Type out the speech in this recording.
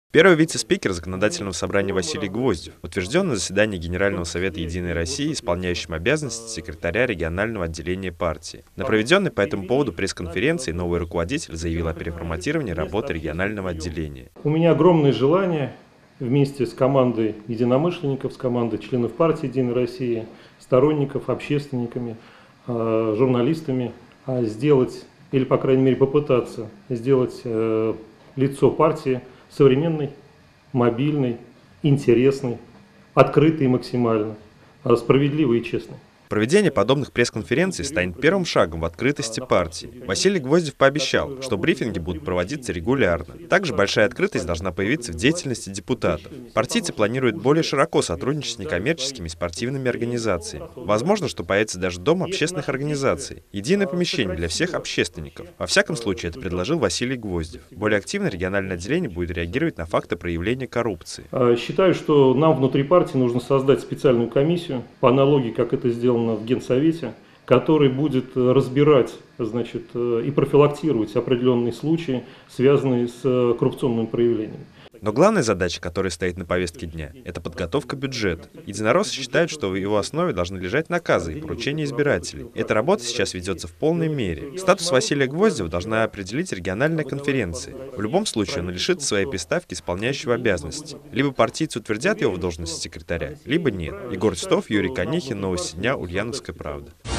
Первый вице-спикер Законодательного собрания Василий Гвоздев утвержден на заседании Генерального совета «Единой России» исполняющим обязанности секретаря регионального отделения партии. На проведенной по этому поводу пресс-конференции новый руководитель заявил о переформатировании работы регионального отделения. У меня огромное желание вместе с командой единомышленников, с командой членов партии «Единой России», сторонников, общественниками, журналистами сделать, или по крайней мере попытаться сделать лицо партии современной, мобильной, интересной, открытой максимально, справедливой и честной. Проведение подобных пресс-конференций станет первым шагом в открытости партии. Василий Гвоздев пообещал, что брифинги будут проводиться регулярно. Также большая открытость должна появиться в деятельности депутатов. Партийцы планируют более широко сотрудничать с некоммерческими и спортивными организациями. Возможно, что появится даже дом общественных организаций. Единое помещение для всех общественников. Во всяком случае, это предложил Василий Гвоздев. Более активно региональное отделение будет реагировать на факты проявления коррупции. Считаю, что нам внутри партии нужно создать специальную комиссию, по аналогии, как это сделано в Генсовете, который будет разбирать, и профилактировать определенные случаи, связанные с коррупционными проявлениями. Но главная задача, которая стоит на повестке дня, это подготовка бюджета. Единороссы считают, что в его основе должны лежать наказы и поручения избирателей. Эта работа сейчас ведется в полной мере. Статус Василия Гвоздева должна определить региональная конференция. В любом случае он лишится своей приставки исполняющего обязанности. Либо партийцы утвердят его в должности секретаря, либо нет. Егор Титов, Юрий Конихин, Новости дня, Ульяновская правда.